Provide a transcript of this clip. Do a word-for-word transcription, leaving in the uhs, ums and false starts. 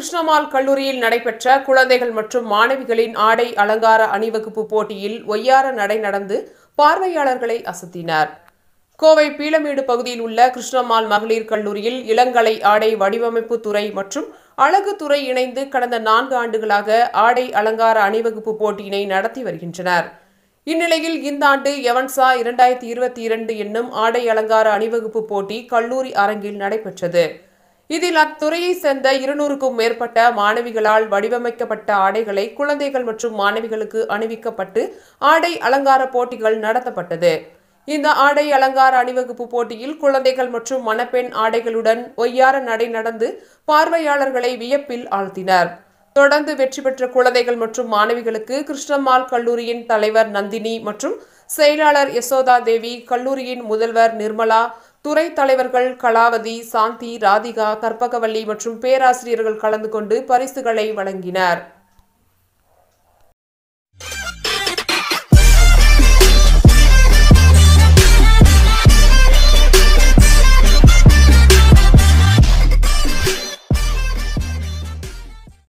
கிருஷ்ணம்மாள் கல்லூரியில் நடைபெற்ற குழந்தைகள் மற்றும் மாணவிகளின் ஆடை அலங்கார அணிவகுப்பு போட்டியில் ஒய்யார நடை நடந்து பார்வையாளர்களை அசத்தினார். கோவை பீளமேடு பகுதியில் உள்ள கிருஷ்ணம்மாள் மகளிர் கல்லூரியில் இளங்கலை ஆடை வடிவமைப்பு துறை மற்றும் அழகு துறை இணைந்து கடந்த நான்கு ஆண்டுகளாக ஆடை அலங்கார அணிவகுப்பு போட்டியினை நடத்தி வருகின்றனர். இந்நிலையில் இந்த ஆண்டு எவன்சா இரண்டாயிரத்தி இருபத்தி இரண்டு என்னும் ஆடை அலங்கார அணிவகுப்பு போட்டி கல்லூரி அரங்கில் நடைபெற்றது. இதில் அத்துறையை சேர்ந்த இருநூறுக்கும் மேற்பட்ட மாணவிகளால் வடிவமைக்கப்பட்ட ஆடைகளை குழந்தைகள் மற்றும் மாணவிகளுக்கு அணிவிக்கப்பட்டு ஆடை அலங்கார போட்டிகள் நடத்தப்பட்டது. இந்த ஆடை அலங்கார அணிவகுப்பு போட்டியில் குழந்தைகள் மற்றும் மணப்பெண் ஆடைகளுடன் ஒய்யார நடை நடந்து பார்வையாளர்களை வியப்பில் ஆழ்த்தினர். தொடர்ந்து வெற்றி பெற்ற குழந்தைகள் மற்றும் மாணவிகளுக்கு கிருஷ்ணம்மாள் கல்லூரியின் தலைவர் நந்தினி மற்றும் செயலாளர் யசோதா தேவி, கல்லூரியின் முதல்வர் நிர்மலா, துறை தலைவர்கள் கலாவதி, சாந்தி, ராதிகா, கற்பகவல்லி மற்றும் பேராசிரியர்கள் கலந்து கொண்டு பரிசுகளை வழங்கினர்.